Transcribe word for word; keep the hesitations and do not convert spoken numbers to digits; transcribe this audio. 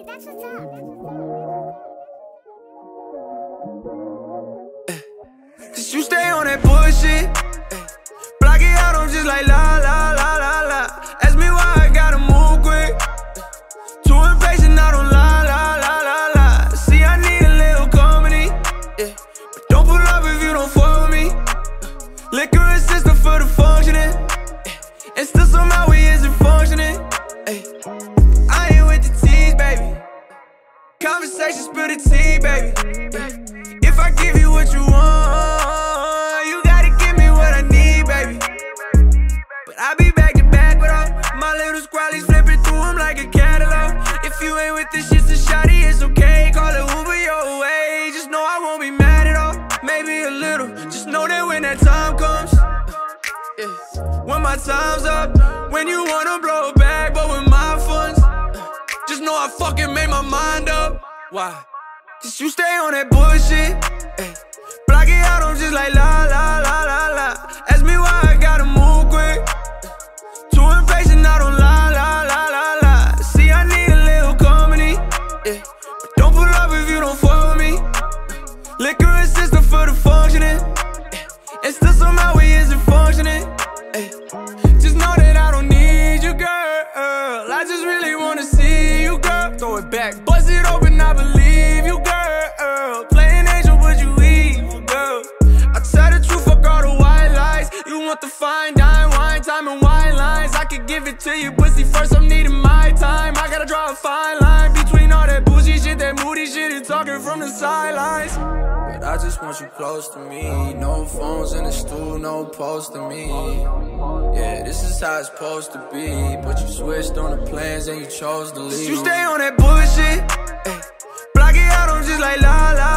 That's what's up. Cause you stay on that bullshit. Block it out, I'm just like la la la la la. Ask me why I gotta move quick. Too impatient, I don't lie, lie, lie, lie, lie. See, I need a little company, yeah. But don't pull up if you don't fuck with me. Liquor and system for the functioning, yeah. And still somehow we isn't functioning, ay. I ain't with the tease, baby. Conversation, spill the tea, baby, yeah. If I give you what you want, you gotta give me what I need, baby. But I be back to back with all my little squallies, flipping through them like a catalog. If you ain't with this shit, so shawty, it's okay. Call it Uber your way. Just know I won't be mad at all. Maybe a little. Just know that when that time comes, yeah. When my time's up, when you wanna blow it back, but with my funds, just know I fucking made my mind up. Why? Cause you stay on that bullshit, ay. Block it out, I'm just like la la la la la. Ask me why I gotta move quick. Too impatient, I don't lie, lie, lie, lie, lie. See, I need a little company, yeah. But don't pull up if you don't fuck with me. Liquor and system for the functioning, yeah. And still somehow we isn't functioning, ay. Just know that I don't need you, girl. I just really wanna see you, girl. Throw it back, bust it open, I believe you, girl. Playing angel, but you evil, girl. I tell the truth, fuck all the white lies. You want the fine dime, wine time and white lines. I could give it to you, pussy, first I'm needing my time. I gotta draw a fine line between all that bullshit shit, that moody shit, and talking from the sidelines. But I just want you close to me. No phones in the stool, no post to me. Yeah, this is how it's supposed to be. But you switched on the plans and you chose to leave. You stay on that bullshit, ay. Block it out, I'm just like la la